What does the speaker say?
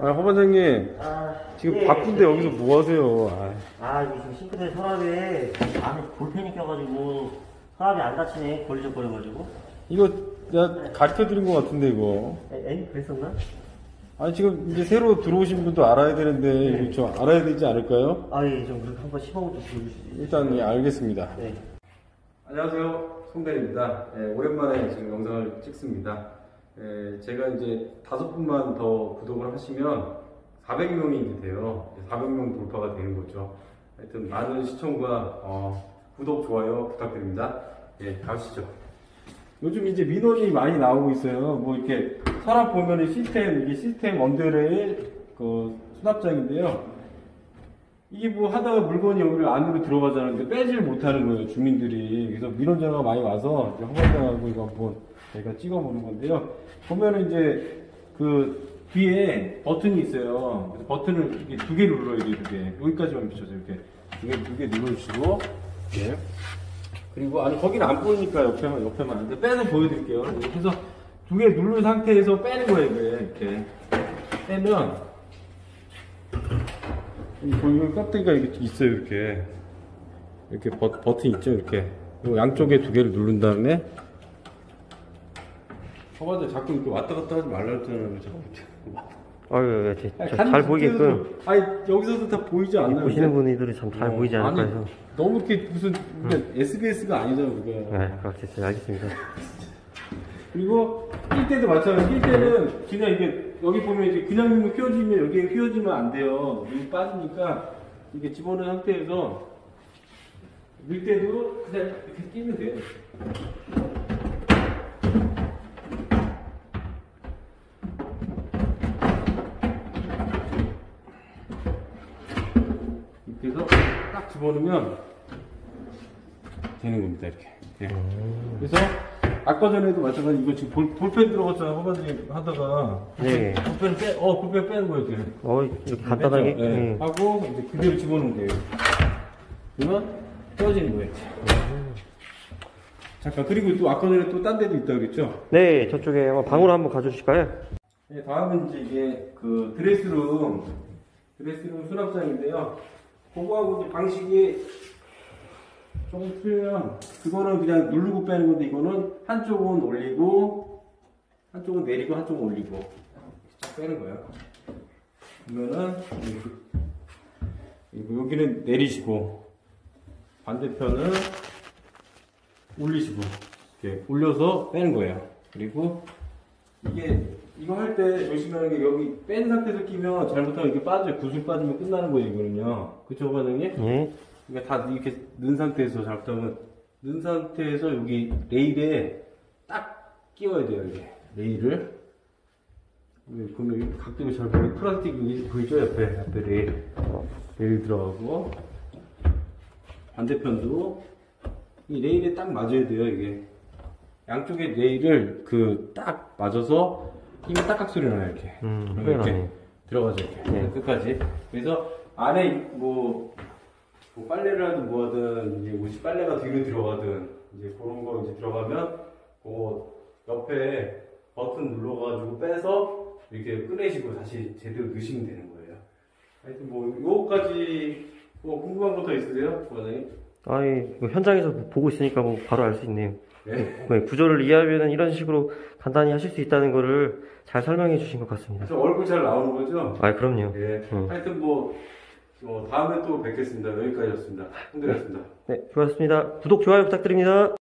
허 반장님. 지금 예, 바쁜데 여기서 뭐 하세요? 이거 지금 싱크대 서랍에 안에 볼펜이 껴가지고 서랍이 안 닫히네. 걸리적거려가지고. 이거 내가 가르쳐 드린 것 같은데, 이거. 그랬었나? 아니, 지금 이제 새로 들어오신 분도 알아야 되는데, 네. 이거 좀 알아야 되지 않을까요? 예, 좀 그렇게 한번 시범을 좀 보여주시죠. 일단, 예, 알겠습니다. 네. 안녕하세요. 송대리입니다. 오랜만에 지금 영상을 찍습니다. 제가 이제 5분만 더 구독을 하시면 400명이 이제 돼요. 400명 돌파가 되는 거죠. 하여튼 많은 시청과 구독, 좋아요 부탁드립니다. 가시죠. 요즘 이제 민원이 많이 나오고 있어요. 뭐 이렇게 서랍 보면은 이게 시스템 언더레일 그 수납장인데요. 이게 뭐 하다가 물건이 여기를 안으로 들어가자는 데 빼질 못하는 거예요, 주민들이. 그래서 민원 전화가 많이 와서 이제 허가장하고 이거 한번 저희가 찍어보는 건데요. 보면은 이제 그 뒤에 버튼이 있어요. 그래서 버튼을 이렇게 2개 눌러야 돼요, 2개. 여기까지만 비춰서 이렇게 2개 눌러주시고, 예. 그리고 아니 거기는 안 보이니까 옆에만 안 돼. 빼서 보여드릴게요. 그래서 2개 누른 상태에서 빼는 거예요, 이렇게. 빼면 여기 껍데기가 이렇게 있어요, 이렇게 버튼 있죠, 이렇게. 그리고 양쪽에 2개를 누른 다음에 맞아, 자꾸 이렇게 왔다 갔다 하지 말라 했잖아요. 잘 보이게끔. 아니, 여기서도 다 보이지 않나요? 보시는 분들이 참 잘 보이지 않을까 해서. 너무 이렇게 무슨 SBS가 아니잖아요, 그게. 네, 그렇겠어요. 알겠습니다. 그리고 낄 때도 마찬가지. 낄 때는 그냥 이게 여기 보면 이제 그냥 넣으면 휘어지면 여기에 휘어지면 안 돼요. 여기 빠지니까 이게 집어넣은 상태에서 밀 때도 그냥 이렇게 끼면 돼요. 이렇게 해서 딱 집어넣으면 되는 겁니다, 이렇게. 그래서 아까 전에도 마찬가지. 이거 지금 볼펜 들어갔잖아요, 허가들이 하다가. 네. 볼펜 빼는 거예요, 이렇게. 이렇게 간단하게. 네. 하고 이제 그대로 집어넣으면 돼요. 그러면 떼어지는 거예요. 잠깐, 그리고 또 아까 전에 또 딴 데도 있다 그랬죠? 네, 저쪽에 방으로 한번 가져주실까요? 네, 다음은 이제 이게 그 드레스룸 수납장인데요. 그거하고 이제 방식이 조금 틀려요. 그거는 그냥 누르고 빼는 건데, 이거는 한쪽은 올리고, 한쪽은 내리고, 한쪽은 올리고, 쫙 빼는 거예요. 그러면은, 여기는 내리시고, 반대편은 올리시고, 이렇게 올려서 빼는 거예요. 그리고, 이거 할 때 조심하는 게, 여기 뺀 상태에서 끼면 잘못하면 이게 빠져요. 구슬 빠지면 끝나는 거예요, 이거는요. 그쵸, 과장님? 네. 그러니까 다 이렇게 넣은 상태에서 잘못하면 넣은 상태에서 여기 레일에 딱 끼워야 돼요, 이게 레일을. 보면 여기 각도가 잘 보이죠? 플라스틱 여기 보이죠? 옆에 레일 들어가고, 반대편도 이 레일에 딱 맞아야 돼요, 이게. 양쪽에 레일을 딱 맞아서 힘이 딱딱 소리 나요, 이렇게. 이렇게 들어가죠, 이렇게. 네. 끝까지. 그래서 안에 뭐 빨래를 하든 뭐 하든, 이제 옷이 빨래가 뒤로 들어가든, 이제 그런 거 이제 들어가면, 옆에 버튼 눌러가지고 빼서 이렇게 꺼내시고 다시 제대로 넣으시면 되는 거예요. 하여튼 요거까지 궁금한 거 더 있으세요? 과장님? 현장에서 보고 있으니까 바로 알 수 있네요. 네. 구조를 이해하면 이런 식으로 간단히 하실 수 있다는 거를 잘 설명해 주신 것 같습니다. 저 얼굴 잘 나오는 거죠? 그럼요. 네. 하여튼 다음에 또 뵙겠습니다. 여기까지였습니다. 홍대였습니다. 네, 수고하셨습니다. 구독, 좋아요 부탁드립니다.